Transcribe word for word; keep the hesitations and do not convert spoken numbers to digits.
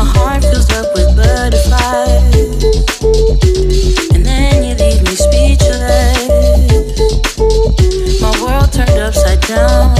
heart fills up with butterflies, and then you leave me speechless. My world turned upside down.